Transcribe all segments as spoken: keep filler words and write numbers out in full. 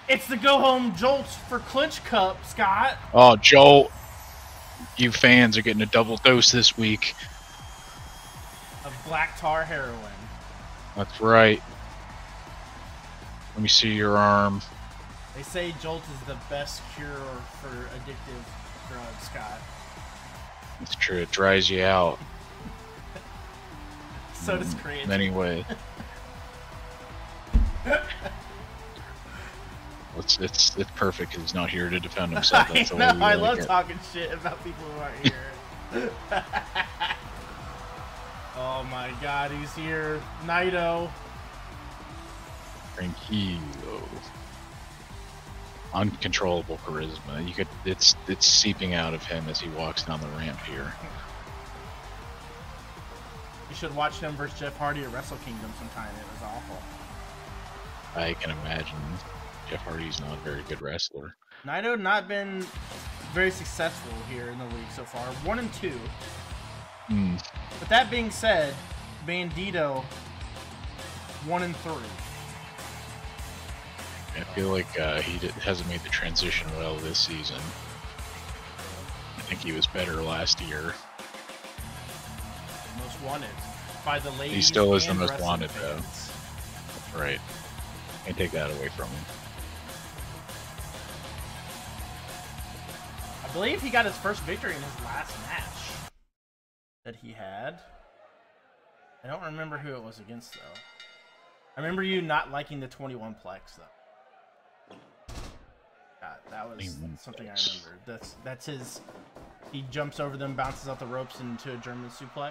It's the go-home Jolt for Clinch Cup, Scott. Oh, Jolt. You fans are getting a double dose this week. Of black tar heroin. That's right. Let me see your arm. They say Jolt is the best cure for addictive drugs, Scott. It's true. It dries you out. So does creatine. In many ways. It's it's it's perfect because he's not here to defend himself. That's I the know. way we I like love it. talking shit about people who aren't here. Oh my God, he's here, Naito. Tranquilo. Uncontrollable charisma. You could. It's it's seeping out of him as he walks down the ramp here. You should watch him versus Jeff Hardy at Wrestle Kingdom sometime. It was awful. I can imagine. Jeff Hardy's not a very good wrestler. Naito not been very successful here in the league so far. One and two. Mm. But that being said, Bandito one and three. I feel like uh, he did, hasn't made the transition well this season. I think he was better last year. Most wanted by the ladies. He still is the and most wrestling wanted, fans. though. That's right. Can't take that away from him. I believe he got his first victory in his last match that he had. I don't remember who it was against, though. I remember you not liking the twenty-one plex, though. God, that was something I remember. That's that's his. He jumps over them, bounces out the ropes into a German suplex.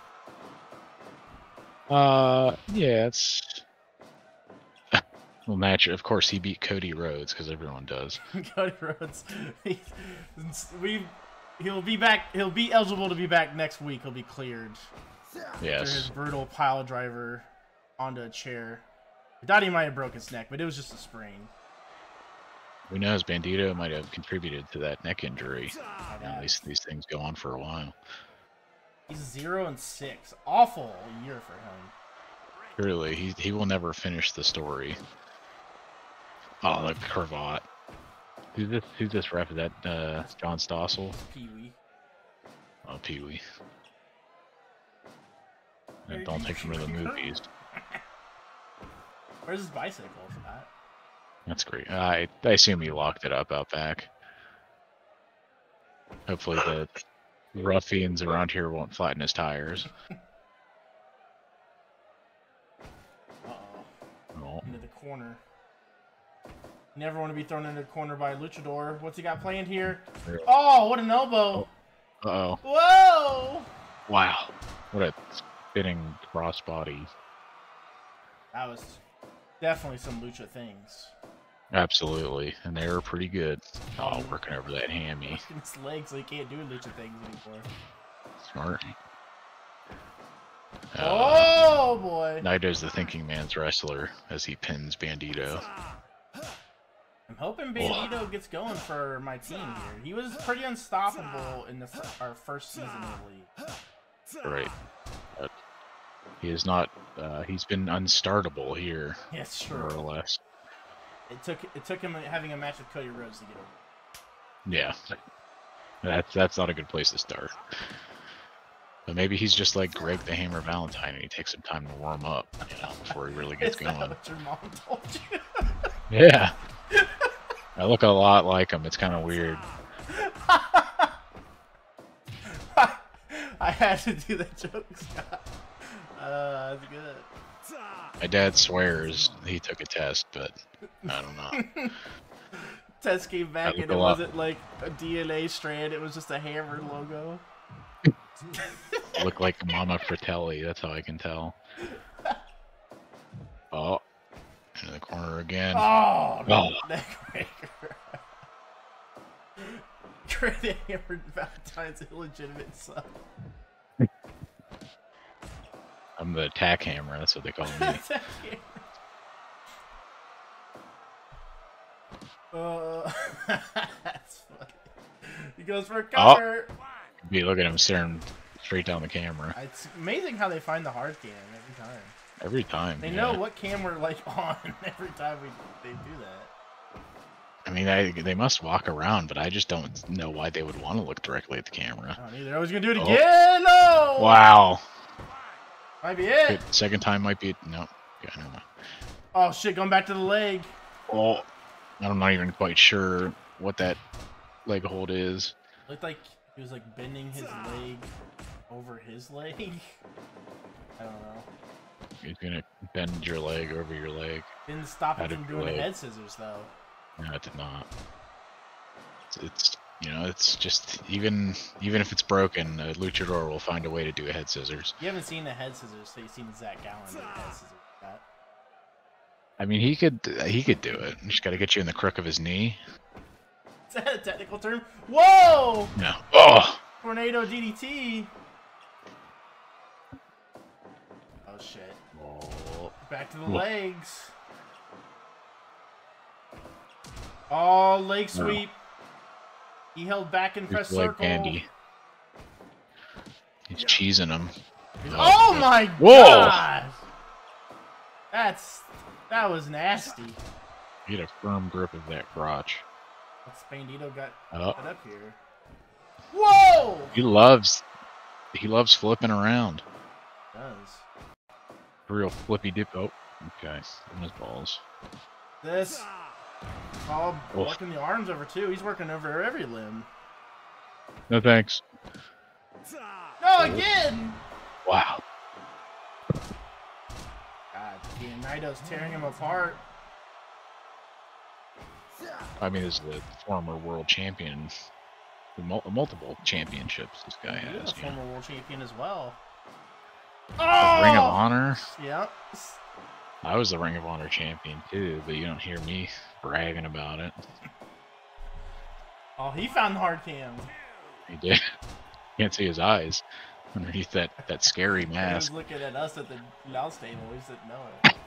Uh, yeah, it's. Well, match. Of course, he beat Cody Rhodes because everyone does. Cody Rhodes, he, we, he'll be back. He'll be eligible to be back next week. He'll be cleared. Yes. After his brutal pile driver onto a chair. I thought he might have broke his neck, but it was just a sprain. Who knows? Bandito might have contributed to that neck injury. Oh, You know, these these things go on for a while. He's zero and six. Awful year for him. Truly, he he will never finish the story. Oh, the cravat. Who's this? Who's this ref? Is that uh, John Stossel? Pee Wee. Oh, Pee Wee. And don't take him to the movies. Where's his bicycle for that? That's great. I I assume he locked it up out back. Hopefully the ruffians around here won't flatten his tires. Uh-oh. Oh. Into the corner. Never want to be thrown into the corner by a luchador. What's he got planned here? Oh, what an elbow! Uh oh. Whoa! Wow. What a spinning crossbody. That was definitely some lucha things. Absolutely. And they were pretty good. Oh, working over that hammy. His legs, so he can't do lucha things anymore. Smart. Uh, Oh boy! Naito's the thinking man's wrestler as he pins Bandito. I'm hoping Bandito gets going for my team here. He was pretty unstoppable in the our first season in the league. Right. But he is not. Uh, he's been unstartable here, Yes, more sure. or less. It took it took him having a match with Cody Rhodes to get over. Yeah. That's that's not a good place to start. But maybe he's just like Greg the Hammer Valentine, and he takes some time to warm up, you know, before he really gets Is that going. what your mom told you? Yeah. I look a lot like him. It's kind of weird. I had to do that joke, Scott. Uh, that's good. My dad swears he took a test, but I don't know. Test came back look and a it lot- wasn't like a D N A strand, it was just a hammer logo. I look like Mama Fratelli. That's how I can tell. Oh, in the corner again. Oh, Oh. neckbreaker. Great hammered Valentine's illegitimate son. I'm the attack hammer. That's what they call me. uh, that's funny. He goes for a cover. Be look at him staring straight down the camera It's amazing how they find the hard cam every time. every time. They yeah. know what cam we're like on every time we they do that. I mean, I, they must walk around, but I just don't know why they would want to look directly at the camera. I don't either. I was gonna do it Oh. again. No. Wow. Might be it. Good. Second time might be no. Okay, never mind. Oh shit! Going back to the leg. Oh, I'm not even quite sure what that leg hold is. Looked like he was like bending his leg over his leg. I don't know. He's gonna bend your leg over your leg. Didn't stop him Out of from your doing the leg. head scissors though. No, it did not. It's, it's you know, it's just even even if it's broken, a luchador will find a way to do a head scissors. You haven't seen the head scissors, so you've seen Zach Gallen do the head scissors. That. I mean, he could he could do it. Just got to get you in the crook of his knee. Is that a technical term? Whoa! No. Oh. Tornado D D T. Oh shit. Oh. Back to the Whoa. legs. Oh, leg sweep. He held back in press Here's leg circle. candy. He's cheesing him. Oh my Whoa. god! That's that was nasty. Get a firm grip of that crotch. What's Bandito got Oh. set up here? Whoa! He loves he loves flipping around. He does. Real flippy dip. Oh, okay. On his balls. This. Oh, Oh. working the arms over too. He's working over every limb. No thanks. No, again! Wow. God damn, Naito's tearing him apart. I mean, this is the former world champion. Mul multiple championships this guy He has. was a You know. former world champion as well. The Ring of Oh! Honor. Yep. I was the Ring of Honor champion too, but you don't hear me bragging about it. Oh, he found the hard cam. He did. Can't see his eyes underneath that that scary He was mask. looking at us at the announce table. He didn't know it.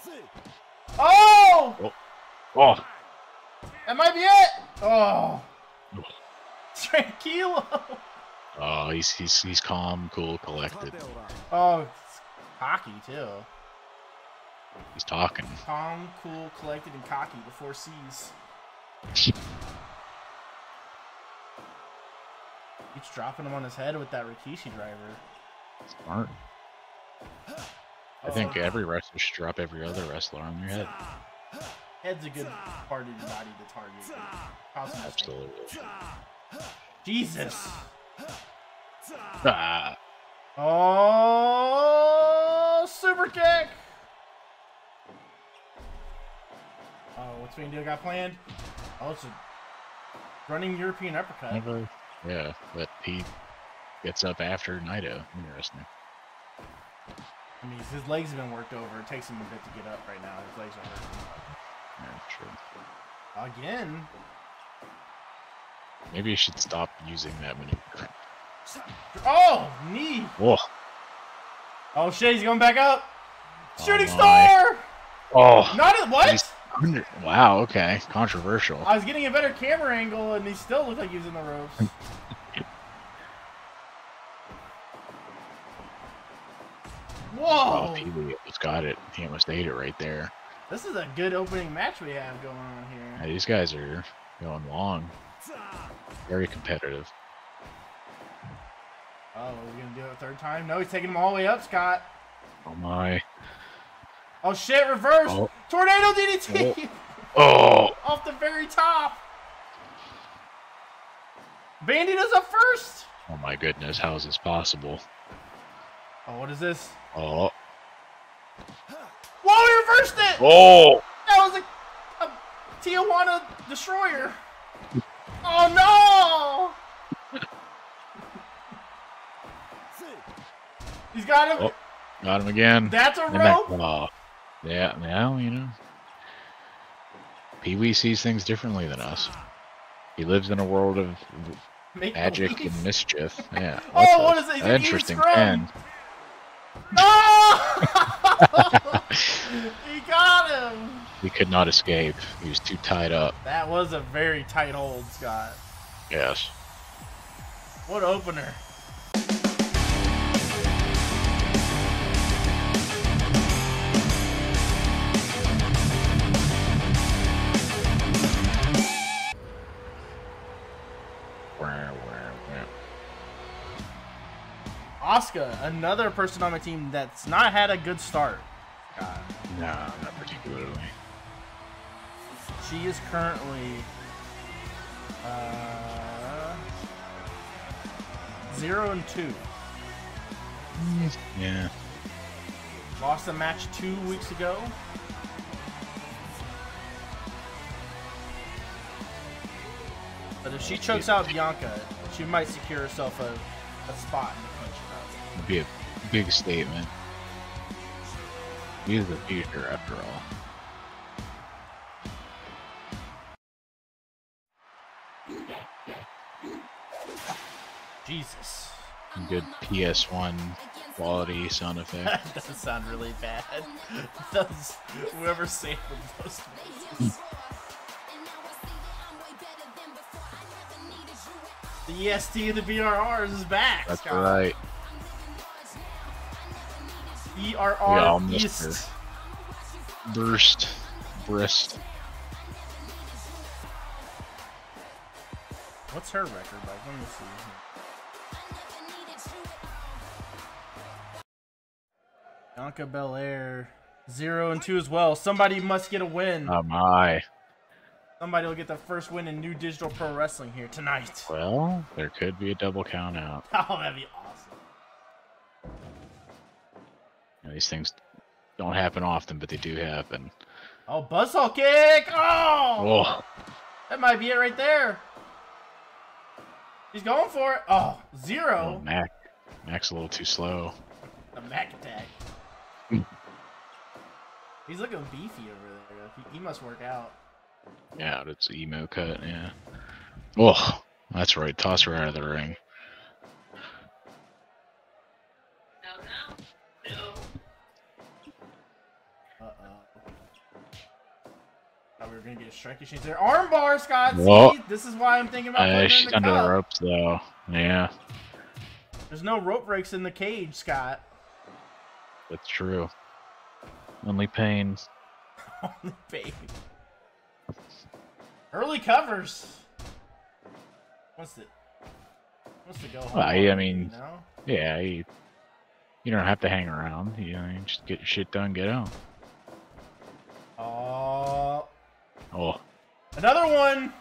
Oh! Oh, That might be it! Oh! Tranquilo! oh, he's he's he's calm, cool, collected. Oh, it's cocky too. He's talking. Calm, cool, collected, and cocky. The four C's. Keeps dropping him on his head with that Rikishi driver. Smart. I think every wrestler should drop every other wrestler on their head. Head's a good part of your body to target. Possible Absolutely. Jesus! Ah, Oh, super kick! Oh, what's Bandito got planned? Oh, it's a running European uppercut. never. Yeah, but he gets up after Naito. Interesting. I mean, his legs have been worked over. It takes him a bit to get up right now. His legs are hurting. Yeah, true. Again. Maybe you should stop using that maneuver. Oh, knee. Whoa. Oh shit, he's going back up. Oh Shooting my. star. Oh. Not it. What? He's under- Wow. Okay. Controversial. I was getting a better camera angle, and he still looked like he was in the ropes. Oh, Whoa! Pee Wee almost got it. He almost ate it right there. This is a good opening match we have going on Yeah, here. these guys are going long. Very competitive. Oh, we're gonna do it a third time? No, he's taking him all the way up, Scott. Oh my. Oh shit, reverse! Oh. Tornado D D T! Oh. Off the very top! Bandito's up first! Oh my goodness. How is this possible? Oh, what is this? Oh. Whoa, he reversed it! Oh. That was a, a Tijuana destroyer. Oh no! He's got him. Oh. Got him again. That's a And that- rope. oh. Yeah. Now you know. Pee Wee sees things differently than us. He lives in a world of Make magic believe. and mischief. Yeah. Oh, That's a- what is it? He's an an interesting Ian Scrum. pen. Oh! He got him. He could not escape. He was too tied up. That was a very tight hold, Scott. Yes. What opener. Asuka, another person on my team that's not had a good start. God. No, not particularly. She is currently uh, zero and two. Yeah. Lost a match two weeks ago. But if she chokes out Bianca, she might secure herself a, a spot in the punch out. It'd be a big statement. He's the future, after all. Jesus. Some good P S one quality sound effect. That doesn't sound really bad. Those, whoever saved the most misses. The E S T of the B R Rs is back. That's Scott. right. B R We all R missed East. her. Burst. Breast. What's her record like? Let me see. Bianca Belair, zero and two as well. Somebody must get a win. Oh my. Somebody will get the first win in New Digital Pro Wrestling here tonight. Well, there could be a double count out. Oh, that'd be awesome. You know, these things don't happen often, but they do happen. Oh, buzzsaw kick! Oh! Oh, That might be it right there. He's going for it. Oh, oh zero. Mac. Mac's a little too slow. The Mac attack. He's looking beefy over there. He, he must work out. Yeah, it's emo cut, yeah. Oh, that's right. Toss her out of the ring. Uh-oh. Thought we were going to get a strike exchange there. Armbar, Scott! Whoa. See? This is why I'm thinking about putting Uh, her in she's the under cup. the ropes, though. Yeah, There's no rope breaks in the cage, Scott. that's true. Only pain. Only baby. Early covers. Wants to, wants to go home. Well, I- I already, mean- you know? Yeah, you, you don't have to hang around. You know, you just get your shit done, get out. Oh, Oh, another one.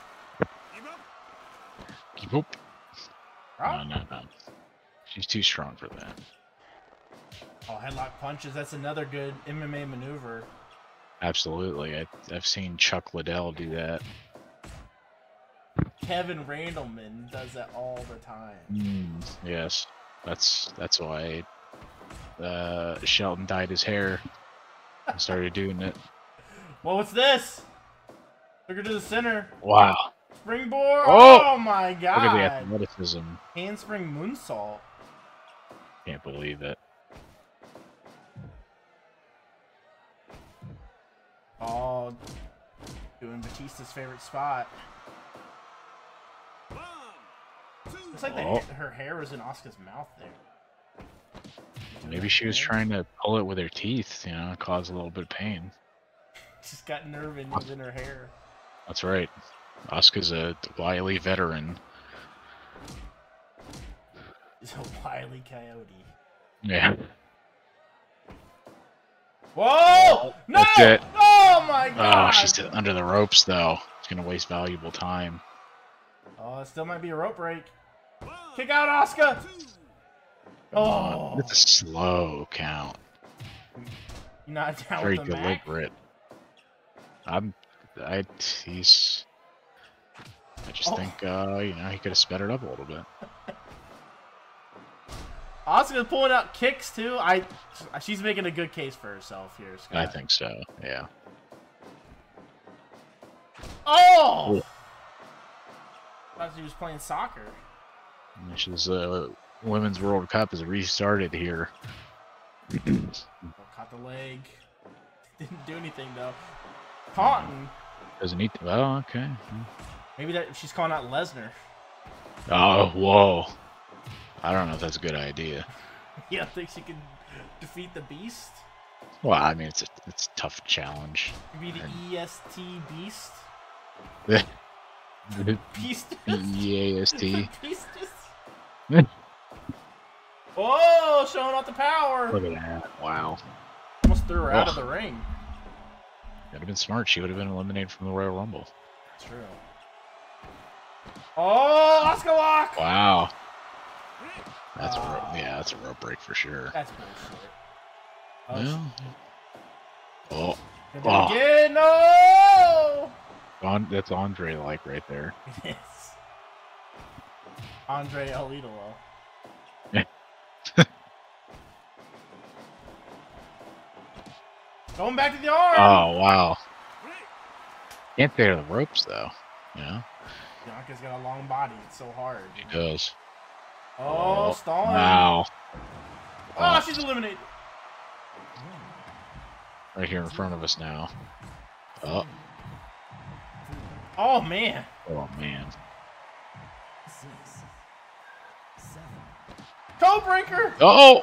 keep up. No, Oh, no, no. She's too strong for that. oh, headlock punches. That's another good M M A maneuver. Absolutely. I, I've seen Chuck Liddell do that. Kevin Randleman does that all the time. Mm, yes. That's that's why uh, Shelton dyed his hair and started doing it. Well, what's this? Took her to the center. Wow. Springboard. Oh! Oh, my Look at the God. athleticism. Handspring moonsault. Can't believe it. Oh, doing Batista's favorite spot. Looks like the Oh. ha- her hair was in Asuka's mouth there. Maybe she was trying to pull it with her teeth, you know, cause a little bit of pain. She's got nerve endings in her hair. That's right. Asuka's a wily veteran. She's a wily coyote. Yeah. Whoa! No! That's it. Oh my God! Oh, she's under the ropes, though. It's going to waste valuable time. Oh, it still might be a rope break. Kick out, Asuka! Oh, It's a slow count. you're not down Very with the Mac? deliberate. I'm. I. He's. I just Oh. think, uh, you know, he could have sped it up a little bit. Asuka's pulling out kicks too. I, she's making a good case for herself here, Scott. I think so. Yeah. Oh! Ooh. I thought she was playing soccer. She's uh, Women's World Cup has restarted here. Oh, caught the leg. Didn't do anything though. Taunton. Doesn't need to. Well, okay. Maybe that she's calling out Lesnar. Oh, whoa. I don't know if that's a good idea. You don't think she can defeat the Beast? Well, I mean, it's a, it's a tough challenge. Be the And- E S T Beast? E Beast? A S T. Beast? Oh, showing off the power. Look at that. Wow. Almost threw her out Oh. of the ring. That'd have been smart. She would have been eliminated from the Royal Rumble. True. Oh, Oscar lock. Wow. That's Uh, a rope. Yeah, that's a rope break for sure. That's bullshit. Oh, Well, oh, she- oh. Again, no! On, that's Andre like right there. Yes. Andre El Idolo. Going back to the arm. Oh wow. Can't clear the ropes though. Yeah, Bianca's got a long body. It's so hard. he does. Oh, stalling. Wow. Oh, she's eliminated. Right here in front of us now. Oh, Oh, man. oh man. Code breaker. Oh!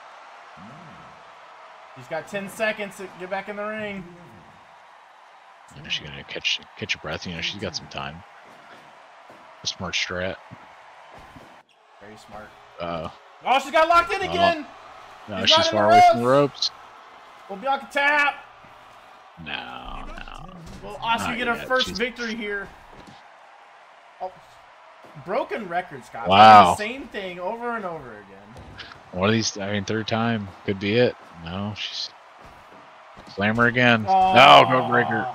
She's got ten seconds to get back in the ring. You know, she's gonna catch catch a breath. You know, she's got some time. A smart strat. Very smart. Uh Oh, she got locked in again. no, She's she's not in far the away from the ropes. Will Bianca tap? No, no. Will Asuka Not get her yet. first She's- victory here? Oh, broken record, Scott. Wow. The same thing over and over again. One of these, I mean, third time could be it. No, she's slam her again. Oh. No, go breaker.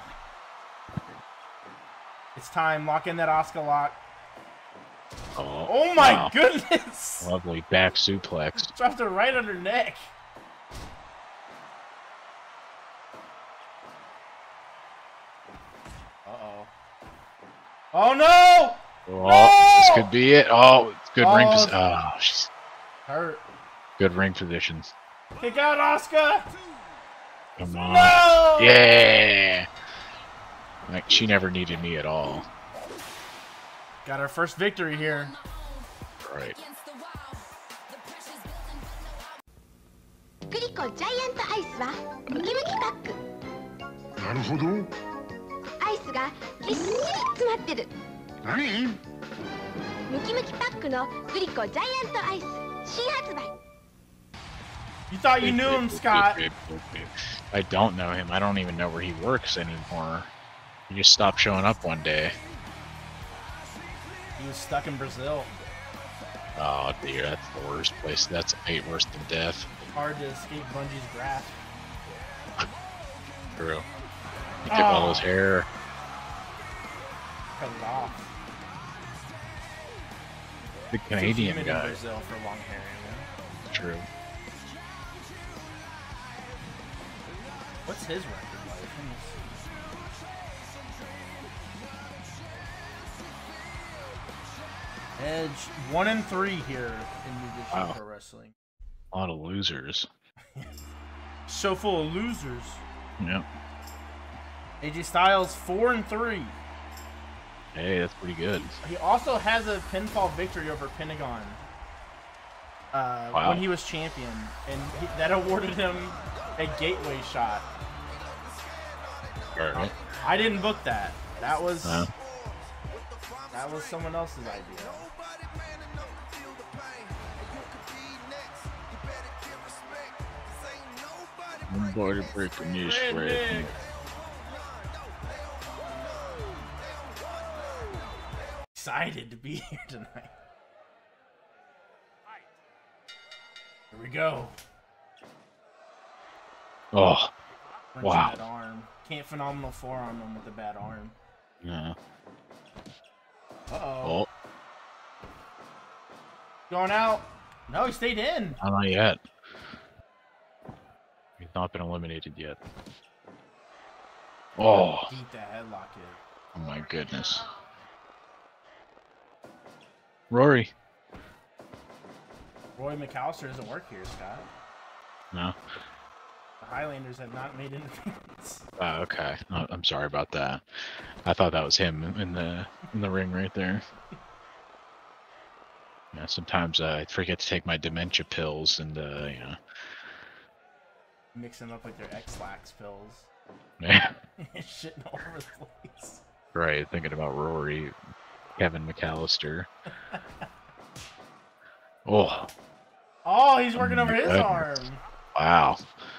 It's time. Lock in that Asuka lock. Oh, Oh my wow. goodness! Lovely back suplex. Dropped her right on her neck. Uh-oh. Oh no! Oh, No! this could be it. Oh, it's good ring Oh. position. Oh, she's Hurt. good ring positions. Kick out Asuka! Come on. No! Yeah. Like she never needed me at all. Got our first victory here. Right. グリコジャイアントアイスはムキムキパック。 なるほど。 アイスがぎっしり詰まってる。 何？ ムキムキパックのグリコジャイアントアイス新発売。 You thought you knew him, Scott. I don't know him. I don't even know where he works anymore. He just stopped showing up one day. He was stuck in Brazil. Oh dear, that's the worst place. That's fate worse than death. Hard to escape Bungie's grasp. True. He took all his Oh. hair. Cut it off. The Too Canadian humid in guy. Brazil for long hair. You know? True. What's his record like? Let me see. Edge one and three here in New Japan Wow. Pro Wrestling. A lot of losers. So full of losers. Yep. A J Styles four and three. Hey, that's pretty good. He also has a pinfall victory over Pentagon uh, Wow. when he was champion, and he, that awarded him a gateway shot. Alright. I didn't book that. That was No. that was someone else's idea. Border breaker news Redneck. Excited to be here tonight. Here we go. Oh, Wrenching Wow. That arm. Can't phenomenal forearm him with a bad arm. no. Uh oh. Oh, Going out. No, he stayed in. not yet. He's not been eliminated yet. Oh, Deep that headlock is. oh my goodness. Rory. Roy McAllister doesn't work here, Scott. No. The Highlanders have not made an appearance. Oh, okay. Oh, I'm sorry about that. I thought that was him in the in the ring right there. Yeah, sometimes uh, I forget to take my dementia pills, and uh, you know, Mix them up with their X-Lax pills. yeah, Shitting all over the place. right. Thinking about Rory, Kevin McAllister. Oh, Oh, he's working Oh over my his goodness. arm. Wow.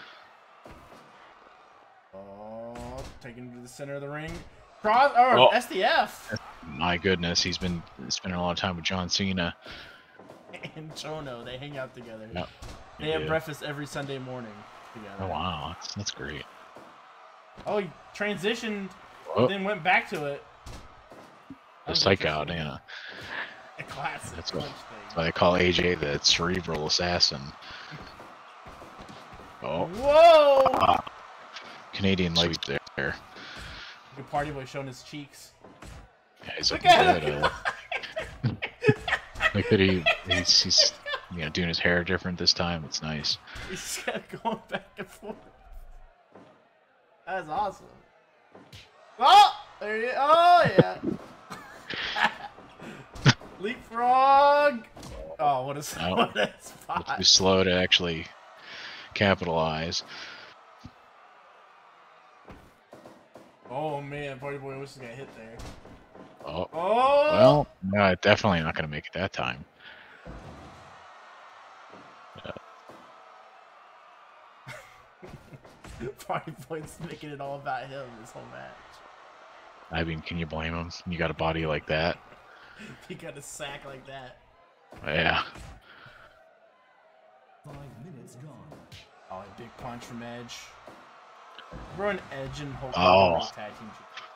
Oh, taken to the center of the ring. Cross or Oh. S D F My goodness, he's been spending a lot of time with John Cena. and Chono. They hang out together. Yep. They have Yeah. breakfast every Sunday morning together. Oh wow, that's, that's great. Oh, he transitioned, Oh, then went back to it. That the was psych out, interesting. yeah. A classic That's punch what- thing. That's why they call A J the cerebral assassin. Oh, Whoa! ah. Canadian leg there. The party boy showing his cheeks. Yeah, he's Look looking at good. him! Uh, like that he he's, he's you know doing his hair different this time. It's nice. He's kept going back and forth. That's awesome. Oh! There you Oh, yeah. Leapfrog! Oh, what a, Oh. what a It's spot. too slow to actually capitalize. Oh, man. Party boy wishes he got hit there. Oh, Oh! well, no, definitely not going to make it that time. Party boy's making it all about him this whole match. I mean, can you blame him? You got a body like that. He got a sack like that. Yeah. Five minutes gone. Oh, a big punch from Edge. We're an Edge and Hulk Oh. Hogan tag team.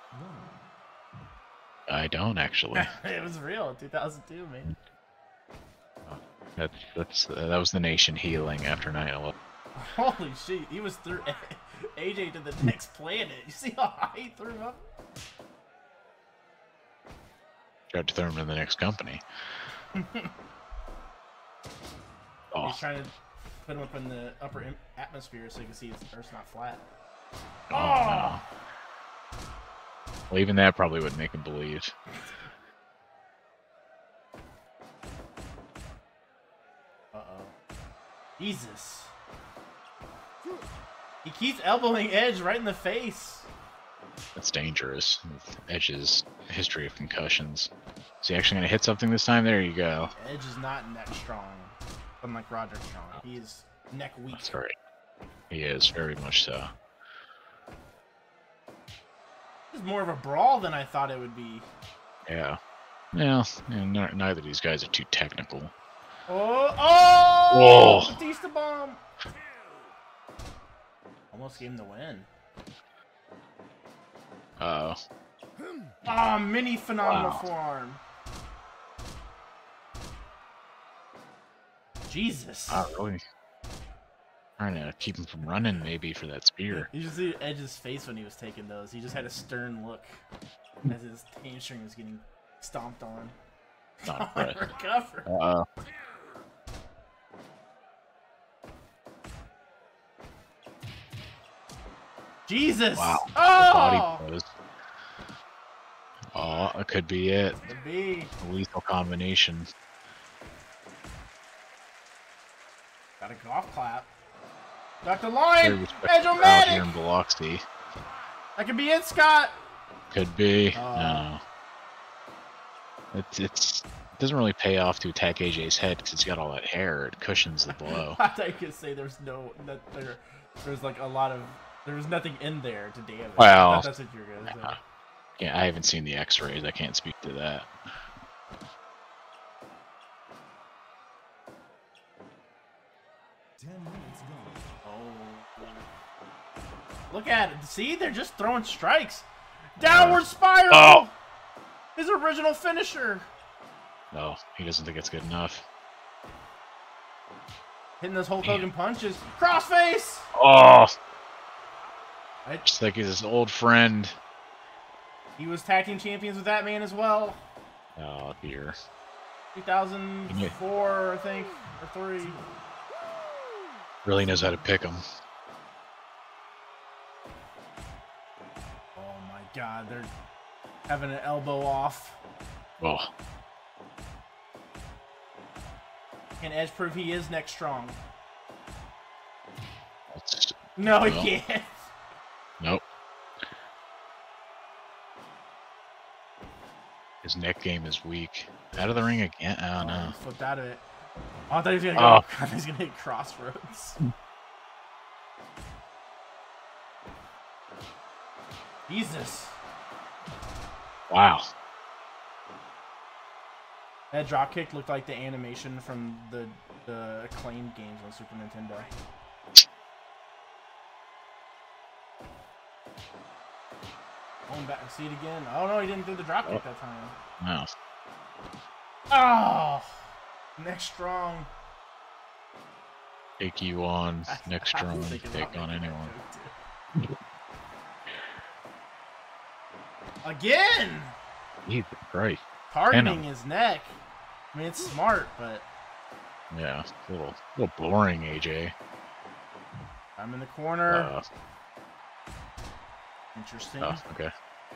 One. I don't actually. It was real, two thousand two, man. That's that's uh, that was the nation healing after nine eleven. Holy shit, he was through A J to the next planet. You see how high he threw him up? Tried to throw him to the next company. Oh, He's trying to put him up in the upper im- atmosphere so you can see his Earth's not flat. oh no. Well, even that probably would make him believe. Uh-oh. Jesus. He keeps elbowing Edge right in the face. That's dangerous. With Edge's history of concussions. Is he actually going to hit something this time? There you go. Edge is not neck strong, unlike Roderick Strong. He is neck weak. That's right. He is, very much so. This is more of a brawl than I thought it would be. Yeah. Yeah, and n- neither of these guys are too technical. Oh! Oh! Whoa. Batista bomb! Almost gave him the win. Uh Ah, mini phenomenal Wow. forearm. Jesus. Not really. Trying to keep him from running, maybe, for that spear. You should see Edge's face when he was taking those. He just had a stern look as his hamstring was getting stomped on. Not Oh, impressed. recover. Uh Jesus. Wow. Oh! Body blows. Oh, that could be it. Could be. A lethal combination. Got a golf clap. Doctor Very Lion! respected crowd here in Edge-O-Matic! Biloxi. That could be it, Scott! Could be. Oh. No. It's it's it doesn't really pay off to attack A J's head because he's got all that hair. It cushions the blow. I thought you could say there's no, that there, there's like a lot of, there was nothing in there to damage. I Well, thought that's what you were gonna say. Yeah, I haven't seen the X-rays. I can't speak to that. Ten minutes gone. Oh. Look at it. See, they're just throwing strikes. Downward spiral! Oh. His original finisher. No, he doesn't think it's good enough. Hitting those Hulk Damn. Hogan punches. Crossface! Oh, I, just like his old friend. he was tag team champions with that man as well. Oh dear. two thousand four, I think, or three. Really knows how to pick him. Oh my God, they're having an elbow off. Oh, Can Edge prove he is neck strong? that's, No, Well. he can't. nope. His neck game is weak. Out of the ring again? Oh Oh, no. he flipped out of it. Oh, I thought he was gonna go. Oh. I thought he was gonna hit Crossroads. Jesus. Wow. That drop kick looked like the animation from the the acclaimed games on Super Nintendo. Going back, see it again. Oh no, he didn't do the drop kick Oh. that time. No. Oh, next strong. Take you on next I was strong. thinking Take about on making that anyone. joke, too. Again, Jesus Christ. targeting his neck. I mean, it's smart, but Yeah. A little, a little boring, A J. I'm in the corner. Uh, Interesting. oh, okay.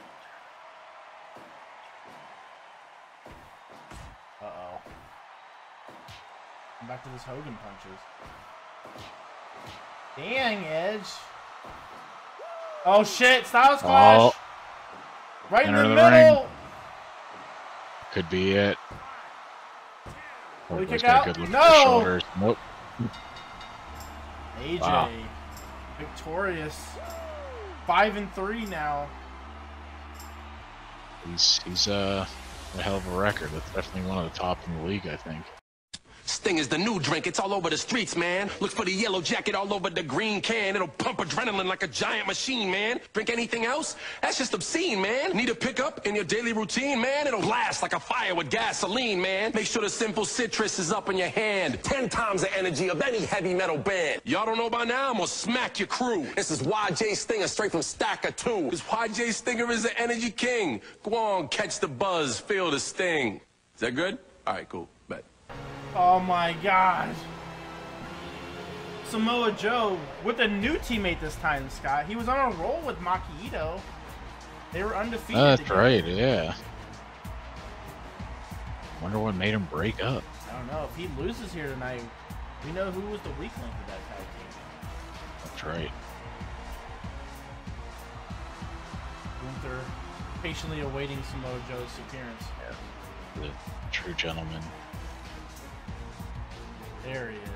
Uh-oh. I'm back to this Hogan punches. Dang, Edge. Oh, shit. Styles Clash. Oh. Right in the, Enter the middle. ring. Could be it. Will he Oh, he's kick got out? a good look No. at his shoulders. Nope. A J. Wow. Victorious. Five and three now. He's he's uh, a hell of a record. That's definitely one of the top in the league, I think. Sting is the new drink. It's all over the streets, man. Look for the yellow jacket all over the green can. It'll pump adrenaline like a giant machine, man. Drink anything else? That's just obscene, man. Need a pickup in your daily routine, man? It'll blast like a fire with gasoline, man. Make sure the simple citrus is up in your hand. Ten times the energy of any heavy metal band. Y'all don't know by now? I'm gonna smack your crew. This is Y J Stinger straight from Stacker two. This Y J Stinger is the energy king. Go on, catch the buzz, feel the sting. Is that good? All right, cool. Bet. Oh my god. Samoa Joe with a new teammate this time, Scott. He was on a roll with Maki Ito. They were undefeated. Oh, that's together. right, yeah. Wonder what made him break up. I don't know. If he loses here tonight, we know who was the weak link of that tag team. That's right. Gunther patiently awaiting Samoa Joe's appearance. The true gentleman. There he is.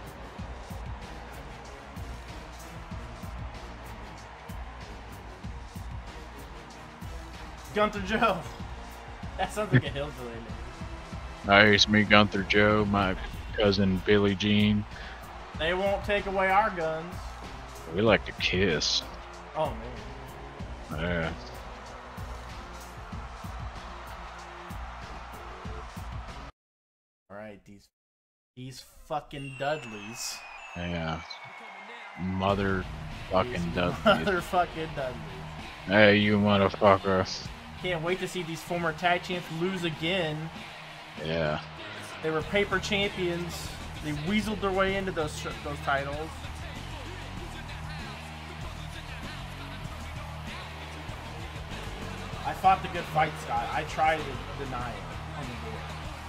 Gunther Joe. That sounds like a hillbilly name. Nice, me Gunther Joe, my cousin Billie Jean. They won't take away our guns. We like to kiss. Oh man. Yeah. Alright, these these fucking Dudleys. Yeah. Mother fucking These Dudley. Motherfucking Dudleys. Hey, you motherfucker. Can't wait to see these former tag champs lose again. Yeah. They were paper champions. They weaseled their way into those those titles. I fought the good fight, Scott. I tried to deny it on the board.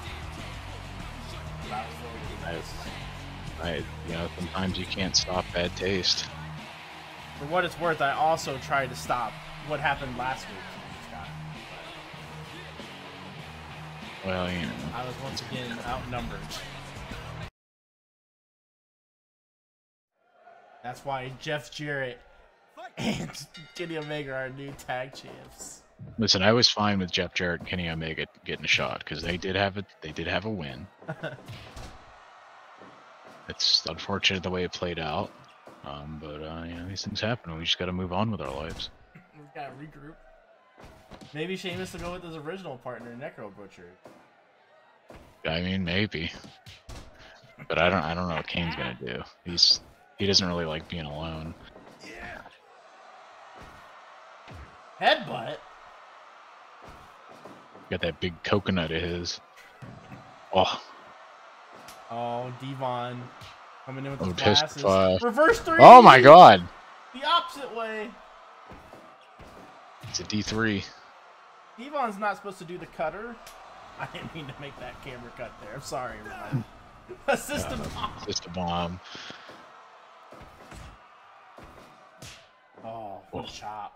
That was really I, I, you know, sometimes you can't stop bad taste. For what it's worth, I also tried to stop what happened last week, Scott. Well, you know. I was once again outnumbered. That's why Jeff Jarrett and Kenny Omega are new tag champs. Listen, I was fine with Jeff Jarrett and Kenny Omega getting a shot because they did have a they did have a win. It's unfortunate the way it played out, um, but uh, you know, these things happen. We just got to move on with our lives. We gotta regroup. Maybe Sheamus will go with his original partner, Necro Butcher. I mean, maybe, but I don't I don't know what Kane's gonna do. He's he doesn't really like being alone. Headbutt? Got that big coconut of his. Oh, Oh, Devon coming in with Oh, the test glasses. five. Reverse three. oh my God! The opposite way. It's a D three. Devon's not supposed to do the cutter. I didn't mean to make that camera cut there. I'm sorry, everybody. A system bomb. Just a bomb. Oh, what a Whoa. chop.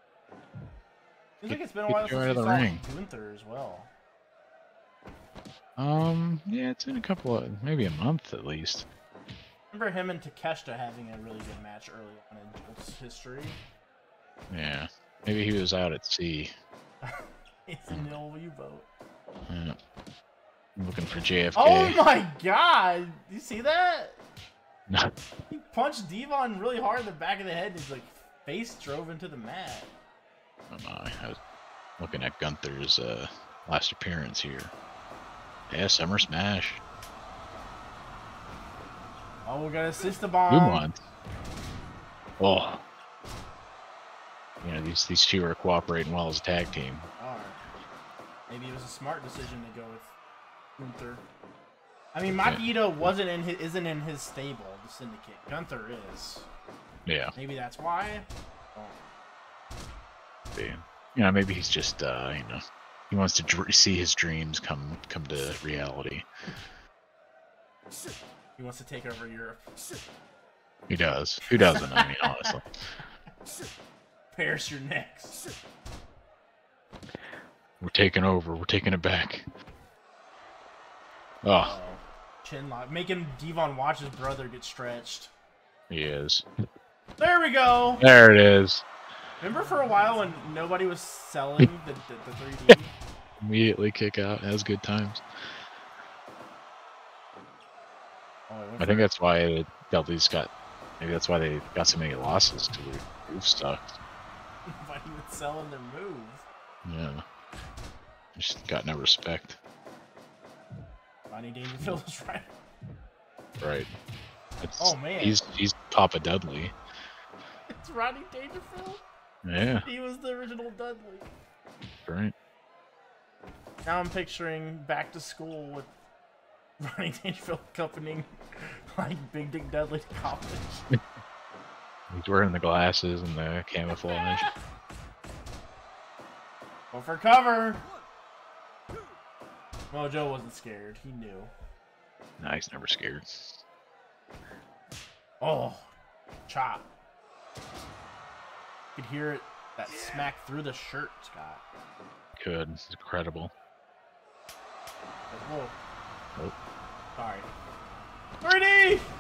Seems Get- like it's been a get while you since out we of the saw ring. Gunther as well. Um, yeah, it's in a couple of, maybe a month at least. Remember him and Takeshita having a really good match early on in Jolt's history? Yeah, maybe he was out at sea. It's in the old U-boat. Yeah. Looking for J F K. Oh my god! You see that? No. He punched Devon really hard in the back of the head and his like face drove into the mat. Oh my, I was looking at Gunther's uh, last appearance here. Yeah, Summer Smash. Oh, we got a sister bomb. Good one. Oh. You know, these these two are cooperating well as a tag team. Alright. Maybe it was a smart decision to go with Gunther. I mean, Makito wasn't in his, isn't in his stable, the Syndicate. Gunther is. Yeah. Maybe that's why. Oh. Yeah. You know, maybe he's just, uh, you know, he wants to dr see his dreams come come to reality. He wants to take over Europe. He does. Who doesn't? I mean, honestly. Pierce your necks. We're taking over. We're taking it back. Oh, Uh, chin lock, making Devon watch his brother get stretched. he is. There we go. There it is. Remember for a while when nobody was selling the, the, the three D? Immediately kick out. Has good times. Oh, I think that's why Dudley's got. Maybe that's why they got so many losses to the move sucked. Nobody was selling their moves. Yeah. Just got no respect. Ronnie Dangerfield is right. Right. It's, Oh, man. He's he's Papa Dudley. It's Ronnie Dangerfield. Yeah. He was the original Dudley. Right. Now I'm picturing back to school with Ronnie Dangerfield accompanying like Big Dick Dudley to college. He's wearing the glasses and the camouflage. Go for cover. Mojo wasn't scared. He knew. Nah, he's never scared. Oh, chop. You could hear it, that smack through the shirt, Scott. Good. It's incredible. Whoa. Oh. Sorry. three D!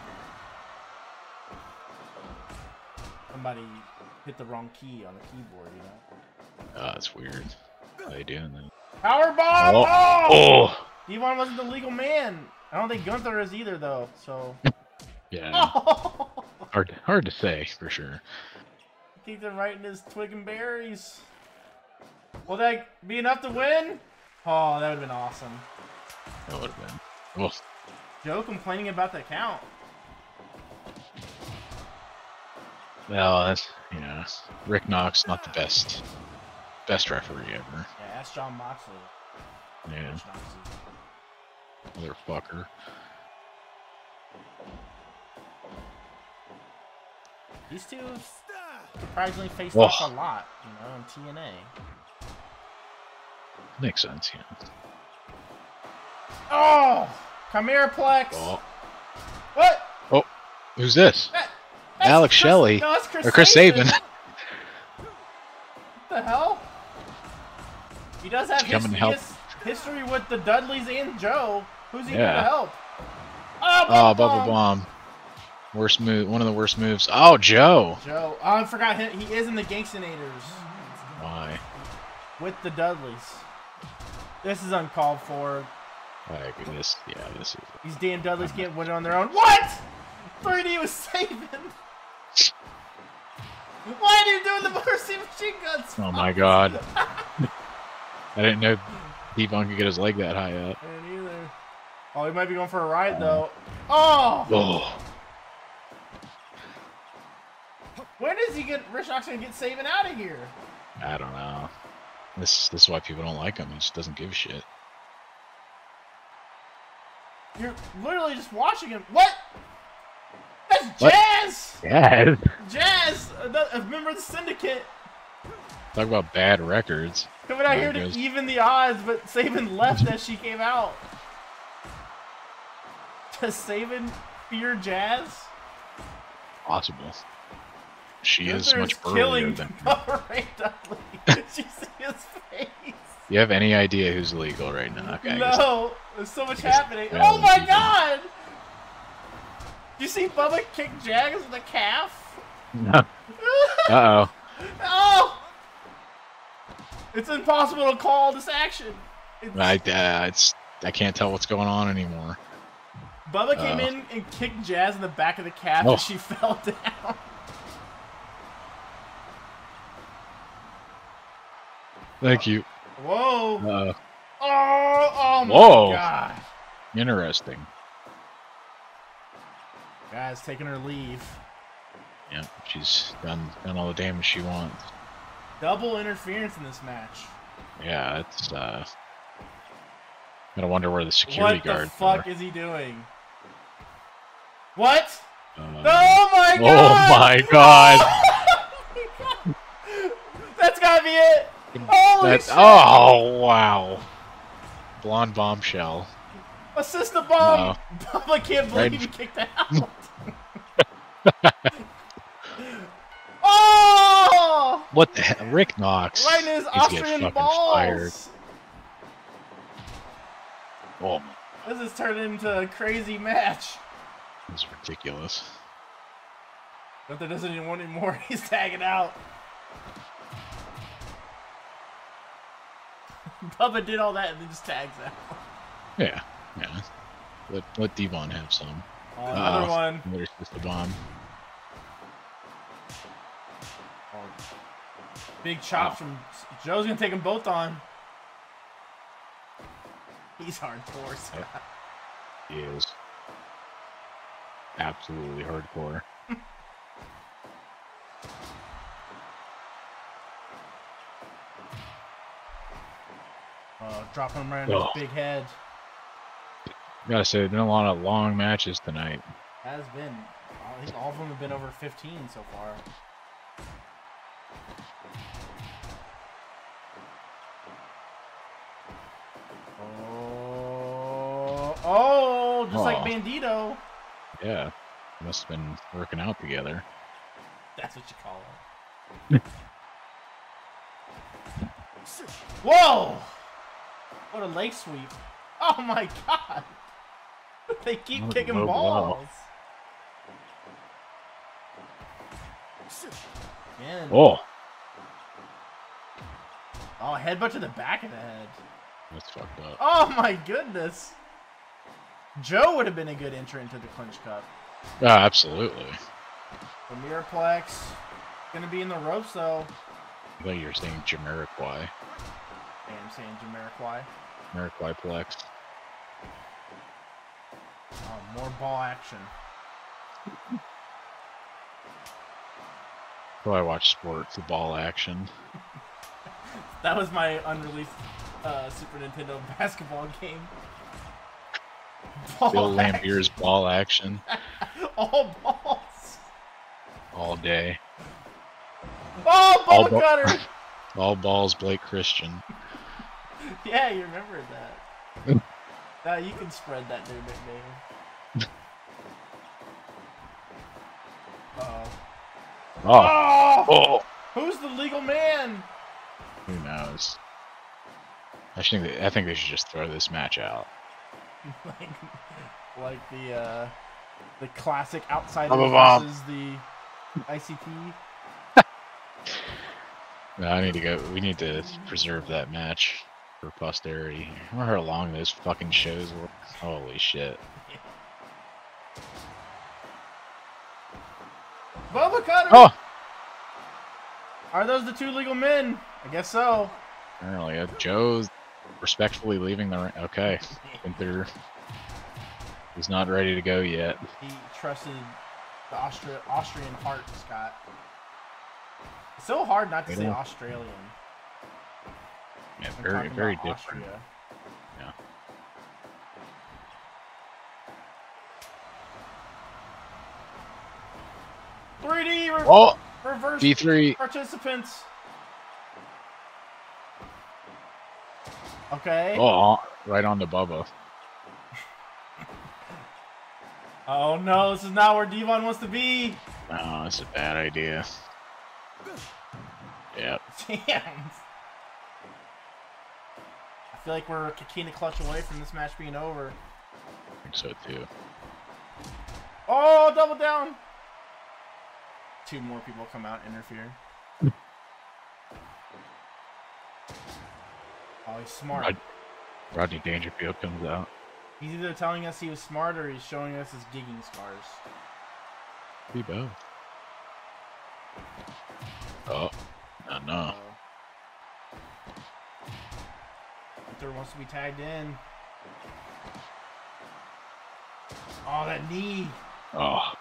Somebody hit the wrong key on the keyboard, you know? Ah, that's weird. How they doing that? Power bomb! Oh. Oh! Oh! Devon wasn't the legal man. I don't think Gunther is either, though, so... Yeah. Oh! Hard, hard to say, for sure. I think they're right in his twig and berries. Will that be enough to win? Oh, that would have been awesome. That would have been. Oh. Joe complaining about the count. Well, that's, you know, Rick Knox, not the best, best referee ever. Yeah, ask John Moxley. Yeah. Which Knox is. Motherfucker. These two surprisingly faced Oh. off a lot, you know, in T N A. Makes sense, you know. Oh! Chimeraplex! Oh. What? Oh, who's this? That, that's Alex Chris, Shelley. No, that's Chris Or Chris Sabin. Sabin. What the hell? He does have Come and history, help. his- history with the Dudleys and Joe. Who's he Yeah. gonna help? Oh, Oh, Bubba Bubble Bomb. Worst move. One of the worst moves. Oh, Joe. Joe. Oh, I forgot him. He is in the Gangstanators Why? with the Dudleys. This is uncalled for. Like this. Yeah, this is. These damn Dudleys can't win it on their own. What? three D was saving. Why are you doing the Mercy Machine Guns? Oh my God. I didn't know Devon could get his leg that high up. I didn't either. Oh, he might be going for a ride though. Oh! Oh. When is he get Rich Knox gonna get Sabin out of here? I don't know. This this is why people don't like him. He just doesn't give a shit. You're literally just watching him. What? That's What? Jazz! Yeah. Jazz! A, a member of the Syndicate. Talk about bad records. Coming out There here it to goes. even the odds, but Sabin left as she came out. Does Sabin fear Jazz? Possible. She is Gunther much burlier killing than. Ray Dudley. Did you see his face? You have any idea who's legal right now? Okay, I guess- No, There's so much happening. Oh my god! You see Bubba kick Jags in the calf? Uh oh. Oh! It's impossible to call this action. It's... I, uh, it's I can't tell what's going on anymore. Bubba came uh, in and kicked Jazz in the back of the calf oh. and she fell down. Thank you. Whoa. Uh, oh, oh my whoa. god. Interesting. Guys taking her leave. Yeah, she's done done all the damage she wants. Double interference in this match. Yeah, it's uh gotta wonder where the security what guards the fuck are. is he doing? What? Um, oh my god! Oh my god! That's gotta be it! Holy That, shit! oh wow! Blonde bombshell. Assist the bomb! No. I can't believe Right. he kicked out. Oh! What the hell? Rick Knox. Right in his needs to get Austrian fucking balls! fired. Oh my, This has turned into a crazy match. that's ridiculous. Gunther doesn't even want any more. He's tagging out. Bubba did all that and then just tags out. Yeah, yeah. Let let Devon have some. Oh, another Uh, one. There's just a bomb. Oh. Big chops Wow. from Joe's gonna take them both on. He's hardcore, Scott. He is absolutely hardcore. Uh, dropping him right on Oh. his big head. Gotta say, there's been a lot of long matches tonight. Has been. I think all of them have been over fifteen so far. Oh, oh, just like Aw. Bandito. Yeah, must have been working out together. That's what you call it. Whoa! What a leg sweep. Oh my god! They keep What a kicking low blow. balls. Again. Oh, Oh, headbutt to the back of the head. that's fucked up. Oh my goodness. Joe would have been a good entrant to the Clinch Cup. Oh, absolutely. The Mirrorplex. Gonna be in the ropes though. I thought you were saying Jamiroquai. Hey, I'm saying Jamiroquai. Jamiroquai Plex. Oh, more ball action. So I watch sports, the ball action. That was my unreleased uh, Super Nintendo basketball game. Ball Bill action. Lampier's ball action All balls. all day. Oh, All ball ba- cutter. All balls, Blake Christian. Yeah, you remember that. Now you can spread that new nickname. Uh-oh. Oh, Oh! oh, Who's the legal man? who knows? I think they, I think they should just throw this match out. like, like the uh, the classic outsider Blah, blah, blah. versus the I C P. No, I need to go. We need to preserve that match for posterity. Remember how long those fucking shows were? Holy shit! Bubba Cutter! Oh, Are those the two legal men? I guess so. apparently uh, Joe's respectfully leaving the ring. Okay, Gunther is not ready to go yet. He trusted the Austria Austrian heart, Scott. It's so hard not to They say don't- Australian. Yeah, when very talking very about different. Austria. Yeah. three D re Oh, reverse D three. participants. Okay. Oh, right on the Bubba. Oh no, this is not where Devon wants to be. Oh, that's a bad idea. Yep. Damn. I feel like we're kicking the clutch away from this match being over. I think so too. Oh, double down! Two more people come out and interfere. Oh, he's smart. Rod Rodney Dangerfield comes out. He's either telling us he was smart or he's showing us his gigging scars. Be both. Oh, no, no. Uh, Gunther wants to be tagged in. Oh, that knee. Oh,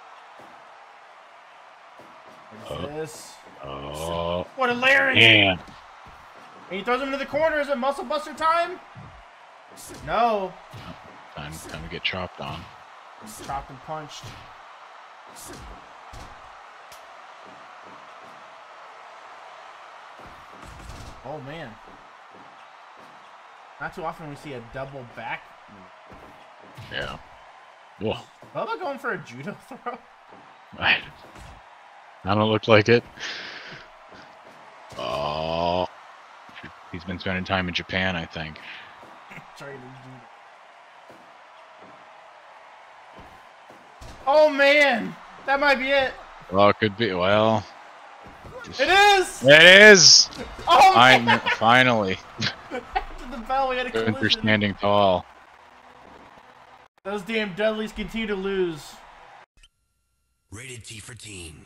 What is Uh, this? oh, What a Larry! man. And he throws him into the corner. Is it muscle buster time? No. Time, time to get chopped on. He's chopped and punched. Oh man. Not too often we see a double back. Yeah. Whoa. Bubba going for a judo throw? I, I don't look like it. Oh. He's been spending time in Japan, I think. Sorry to do that. Oh man! That might be it! Well, it could be. Well, It is! it is! Oh Fin man! finally. After the bell, we had a Gunther collision. standing tall. Those damn Dudleys continue to lose. Rated T for teen.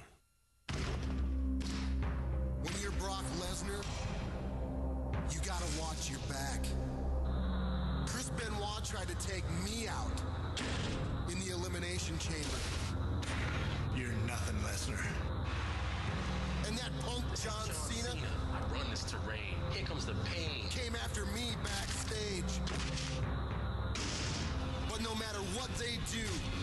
When you're Brock Lesnar, you gotta watch your back. Chris Benoit tried to take me out in the Elimination Chamber. You're nothing, Lesnar. And that punk John Cena I run this terrain. Here comes the pain. came after me backstage. But no matter what they do,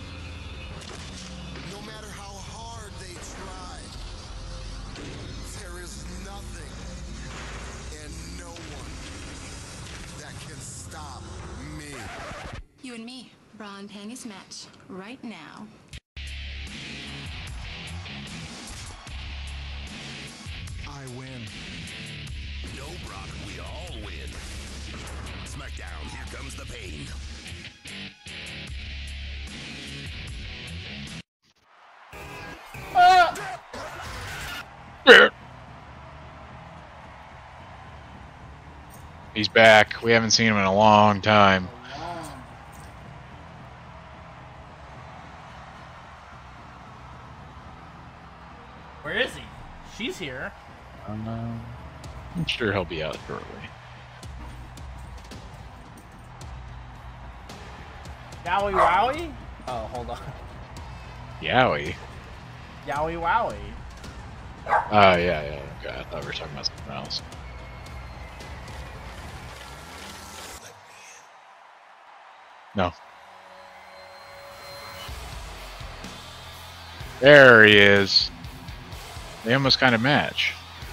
no matter how hard they try, there is nothing and no one that can stop me. You and me, bra and panties match right now. I win. No, Brock, we all win. SmackDown, here comes the pain. Ah! He's back. We haven't seen him in a long time. Where is he? She's here. Um, I'm sure he'll be out shortly. Yowie Wowie? Oh, hold on. Yowie. Yowie Wowie. Oh, yeah, yeah. Okay, I thought we were talking about something else. No. There he is. They almost kind of match.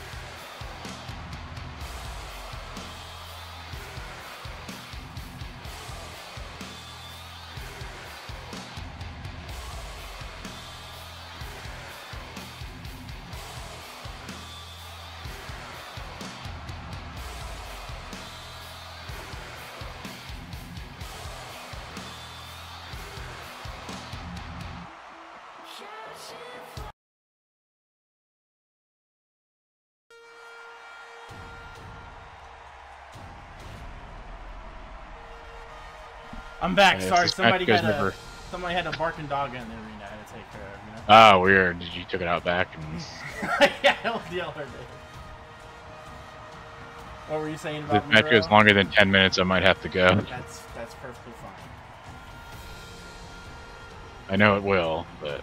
I'm back. Yeah, Sorry, this somebody match had goes a never- somebody had a barking dog in the arena. I had to take care of. You know? Oh, weird. Did you took it out back? And Yeah, L D L her did. What were you saying if about this match Miro? goes longer than ten minutes, I might have to go. That's that's perfectly fine. I know it will, but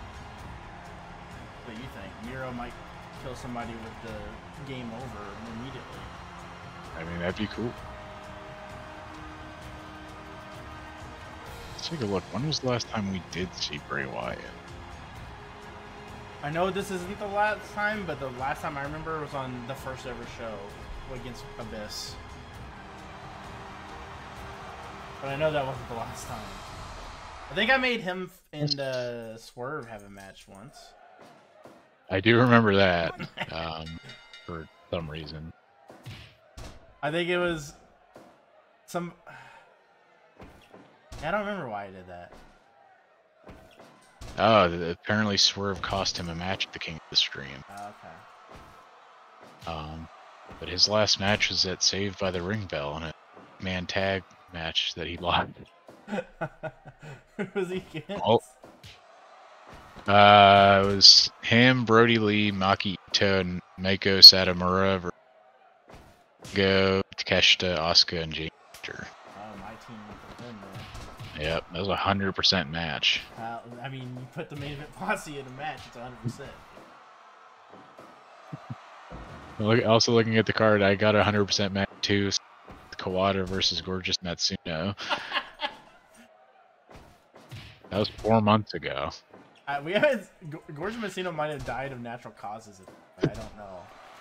What do you think? Miro might kill somebody with the game over immediately. I mean, that'd be cool. Let's take a look. When was the last time we did see Bray Wyatt? I know this isn't the last time, but the last time I remember was on the first ever show against Abyss. But I know that wasn't the last time. I think I made him and uh, Swerve have a match once. I do remember that, um, for some reason. I think it was some. I don't remember why he did that. Oh, th- apparently Swerve cost him a match at the King of the Stream. Oh, okay. Um, but his last match was at Saved by the Ring Bell in a man tag match that he lost. Who was he against? Oh. Uh, it was him, Brody Lee, Maki Ito, and Meiko Satomura versus Go, Takeshita, Asuka, and Jay Victor. Oh, my team with him there. Yep, that was a hundred percent match. Uh, I mean, you put the main event posse in a match, it's one hundred percent. Look, also looking at the card, I got a hundred percent match too. Kawada versus Gorgeous Matsuno. That was four months ago. Uh, we haven't. G- Gorgeous Messino might have died of natural causes. I don't know.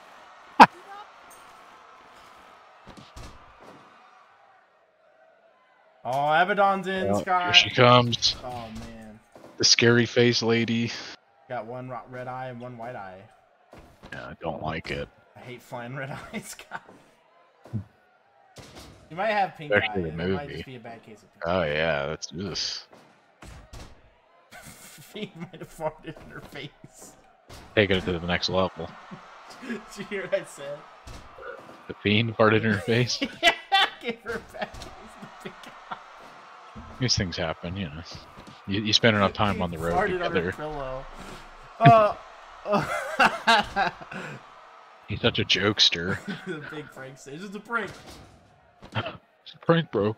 Oh, Abaddon's in, Well, Scott. here she comes. Oh man, The scary face lady. got one ro- red eye and one white eye. Yeah, I don't like it. I hate flying red eyes, Scott. You might have pink Especially eye. the and It might movie. just be a bad case of pink. Oh yeah, that's this. Fiend might have farted in her face. Take it to the next level. Did you hear what I said? The fiend farted in her face. Yeah, gave her a bad case of pink eye. These things happen, you know. You, you spend enough time on the road Farted on her together. pillow. Uh, uh, He's such a jokester. the big prank stage. It's a prank. It's a prank, bro.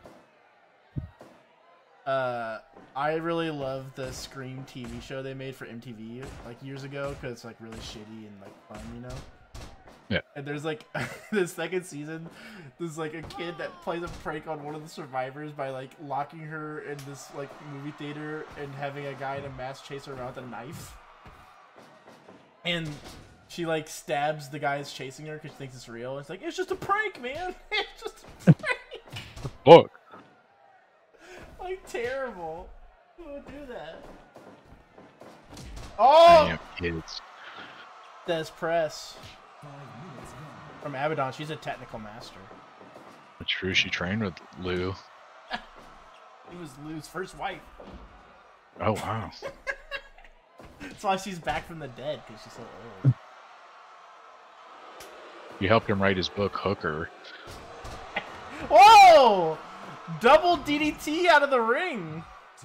Uh, I really love the Scream T V show they made for M T V like years ago because it's like really shitty and like fun, you know. Yeah. And there's like the second season, there's like a kid that plays a prank on one of the survivors by like locking her in this like movie theater and having a guy in a mask chase her around with a knife. And she like stabs the guy who's chasing her because she thinks it's real. It's like, it's just a prank, man. It's just a prank. Fuck. Like terrible. Who would do that? Oh! Damn kids. Des Press Five minutes gone. from Abaddon. She's a technical master. It's true. She trained with Lou. He was Lou's first wife. Oh wow. That's why she's back from the dead because she's so old. You helped him write his book, Hooker. Whoa! Double D D T out of the ring. Two.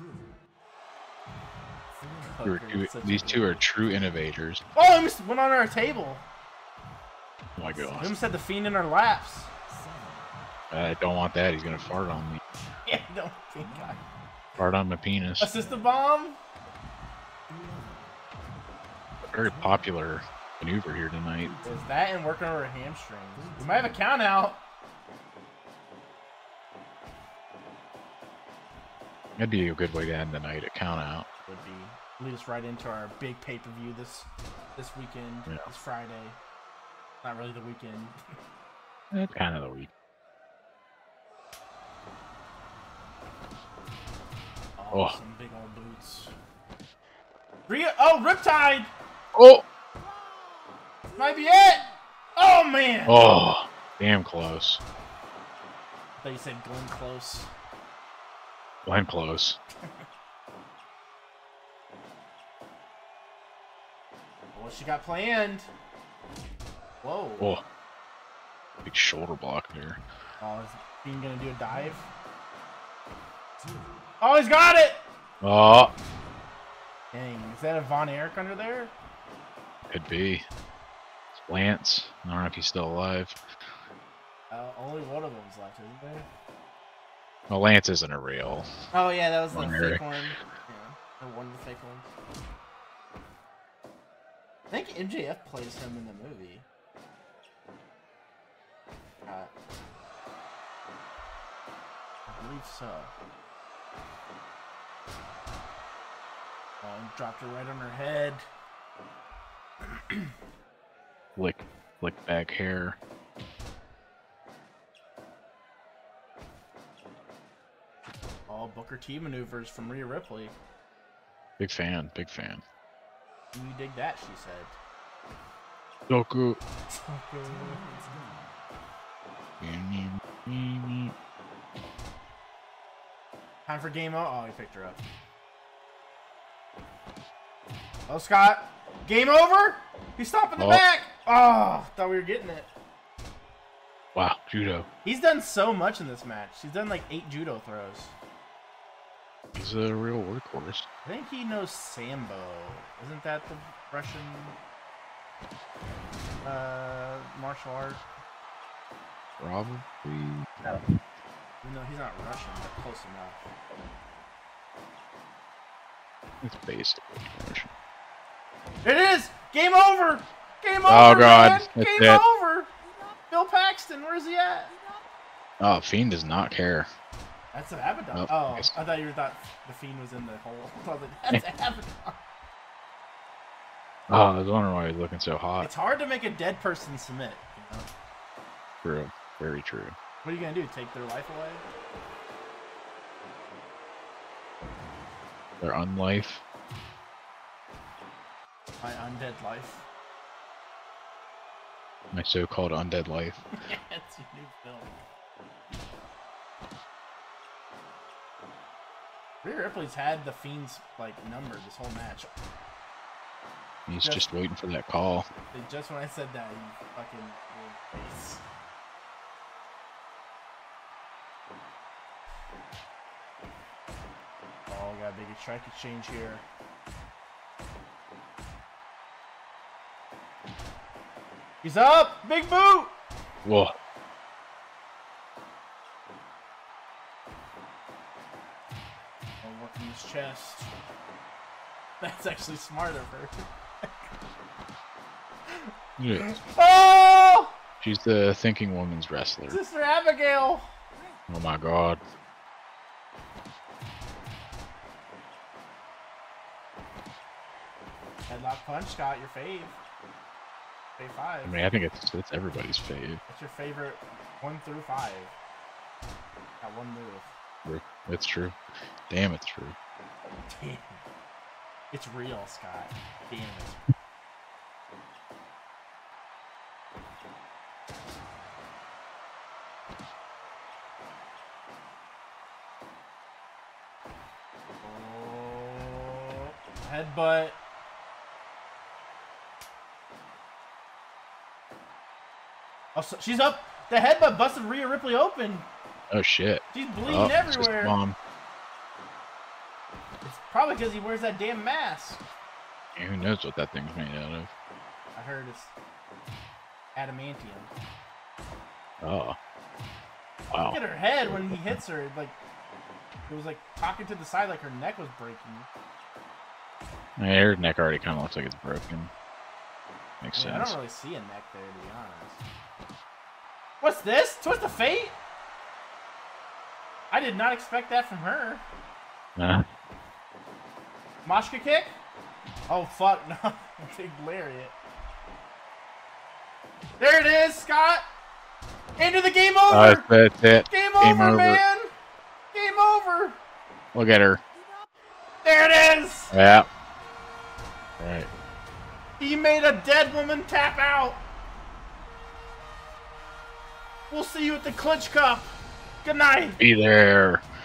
You were two- these two are true innovators. Oh, I almost went on our table. Oh my We god. almost had the Fiend in our laps. I don't want that. He's gonna fart on me. Yeah, don't think I. Fart on my penis. Assist the bomb. Very popular maneuver here tonight. Is that and working over her hamstrings. We might have a count out. That'd be a good way to end the night. A count out. Would be lead us right into our big pay per view this this weekend. Yeah. This Friday. Not really the weekend. That's kind of the week. Oh, Oh. some big old boots. Rhea, oh, Riptide! Oh. Might be it! Oh, man! Oh. Damn close. I thought you said Glenn Close. Line close. What she got planned? Whoa. Oh. Big shoulder block there. Oh, is Fiend gonna do a dive? Two. Oh, he's got it! Oh. Dang, is that a Von Erich under there? Could be. It's Lance. I don't know if he's still alive. Uh, only one of them's left, isn't there? Well, Lance isn't a real. Oh yeah, that was the Von fake Erich. one. Yeah, the one of the fake ones. I think M J F plays him in the movie. Uh, I believe so. Oh, and dropped her right on her head. Flick, flick back hair. All Booker T maneuvers from Rhea Ripley. Big fan. Big fan. You dig that, she said. Doku. Minutes gone. Time for game over. Oh, he picked her up. Oh, Scott. Game over? He's stomping the Oh. back. Oh, thought we were getting it. Wow, judo. He's done so much in this match. He's done like eight judo throws. He's a real workhorse. I think he knows Sambo. Isn't that the Russian uh, martial art? Probably. No. No, he's not Russian, but close enough. It's basically Russian. It is! Game over! Game over, Oh, God. man! That's Game it. over! Bill Paxton, where's he at? Oh, Fiend does not care. That's an Abaddon. Nope. Oh, I thought you thought the Fiend was in the hole. I was like, that's Abaddon. Oh, I was wondering why he's looking so hot. It's hard to make a dead person submit. You know? True. Very true. What are you gonna do? Take their life away? Their unlife. My undead life. My so-called undead life. Yeah, it's your new film. Rhea Ripley's had the Fiend's like number this whole match. He's Just- just waiting for that call. Just when I said that, he fucking blew face. Oh, got a big strike exchange here. He's up! Big boot! Whoa. Oh, working his chest. That's actually smart of her. Yeah. Oh! She's the thinking woman's wrestler. Sister Abigail! Oh my god. Headlock punch, Scott, your fave. Fave five. I mean, I think it's it's everybody's fave. What's your favorite one through five? Got one move. True. It's true. Damn, it's true. Damn. It's real, Scott. Damn it. Oh, headbutt. Oh, so she's up. The headbutt busted Rhea Ripley open. Oh shit. She's bleeding Oh, it's just everywhere. bomb. It's probably because he wears that damn mask. Yeah, who knows what that thing's made out of? I heard it's adamantium. Oh. Wow. Look at her head when he hits her. Like it was like talking to the side, like her neck was breaking. My hair neck already kind of looks like it's broken. Makes I, mean, I sense. don't really see a neck there, to be honest. What's this? Twist of Fate? I did not expect that from her. Nah. Moshka kick? Oh fuck no! Big lariat. There it is, Scott. Into the game over. Uh, that's it. Game, Game over, over. man. Game over. Look at her. There it is. Yeah. Right. He made a dead woman tap out. We'll see you at the Clinch Cup. Good night. Be there.